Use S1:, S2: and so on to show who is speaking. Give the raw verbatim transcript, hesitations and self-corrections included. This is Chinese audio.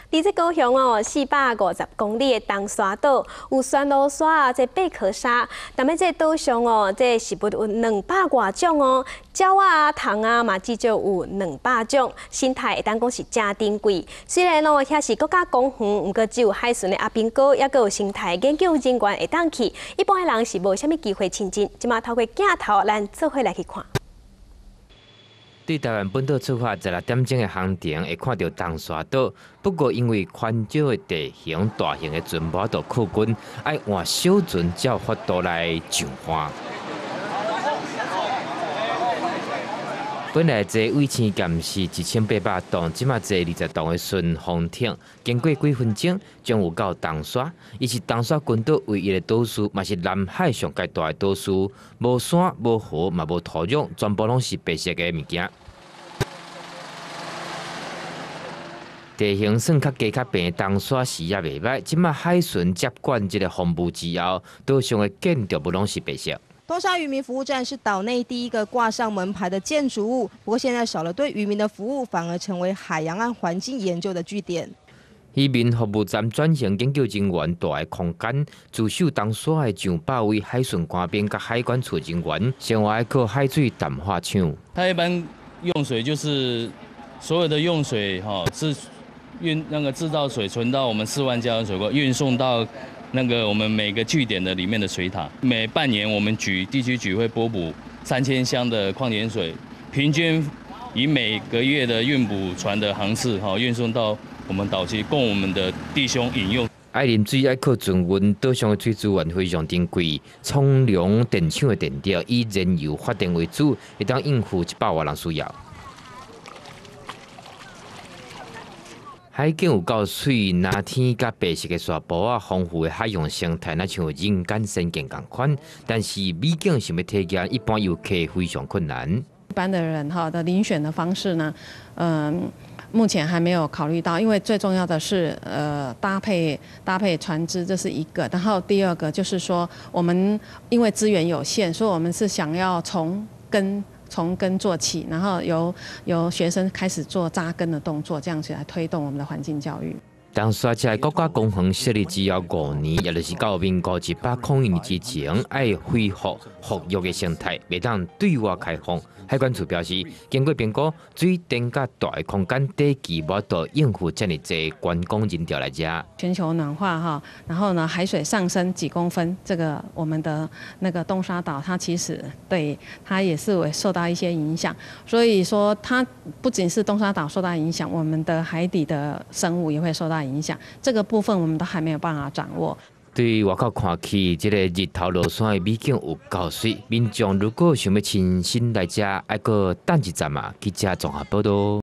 S1: 伫这高雄哦，四百五十公里的东沙岛有酸露沙啊，这贝壳沙。但么这岛上哦，这食物有两百多种哦，鸟啊、虫啊嘛，至少有两百种，生态会当讲是真珍贵。虽然哦，遐是国家公园，毋过只有海巡的阿兵哥，也有生态研究人员会当去，一般的人是无啥物机会亲近。即马透过镜头，咱做伙来去看。
S2: 对台湾本岛出发十六点钟的航程，会看到东沙岛。不过因为宽少的地形，大型的船舶都靠近，要换小船才有法度来上岸。本来坐尾青舰是一千八百吨，即马坐二十吨的顺风艇，经过几分钟，将有到东沙。伊是东沙群岛唯一的岛屿，嘛是南海上界大的岛屿，无山、无河，嘛无土壤，全部拢是白色的物件。地形算较低较平，东沙视野袂歹。即马海巡接管这个风部之后，岛上的建筑物拢是白色。
S3: 东沙渔民服务站是岛内第一个挂上门牌的建筑物，不过现在少了对渔民的服务，反而成为海洋岸环境研究的据点。
S2: 渔民服务站转型研究人员大的空间，驻守东沙的上百位海巡官兵甲海关处人员，生活靠海水淡化厂。
S4: 它一般用水就是所有的用水哈是运那个制造水存到我们四万加仑水库，运送到。 那个我们每个据点的里面的水塔，每半年我们局地区局会拨补三千箱的矿泉水，平均以每个月的运补船的航次哈运送到我们岛区，供我们的弟兄饮用。
S2: 爱啉水爱靠船运，岛上的水资源非常珍贵，冲量电厂的电表以燃油发电为主，会当应付一百万人需要。 海景有够水，蓝天甲白色的沙坡啊，丰富的海洋生态，那像人间仙境共款。但是美景想要体验，一般游客非常困难。
S5: 一般的人哈的遴选的方式呢，嗯，目前还没有考虑到，因为最重要的是呃搭配搭配船只，这是一个。然后第二个就是说，我们因为资源有限，所以我们是想要从根。 从根做起，然后由由学生开始做扎根的动作，这样子来推动我们的环境教育。
S2: 东沙这国家公园设立只有五年，也就是到民国一百零一年之前，爱恢复复育的生态，袂当对外开放。海关处表示，经过评估，水电甲大的空间地基无到应付这么多观光人潮来遮。
S5: 全球暖化哈，然后呢，海水上升几公分，这个我们的那个东沙岛，它其实对它也是会受到一些影响。所以说，它不仅是东沙岛受到影响，我们的海底的生物也会受到影响。这个部分我们都还没有办法掌握。
S2: 对外口看起，这个日头落山的美景有够水。民众如果想要亲身来遮，爱搁等一站嘛，去遮综合报道。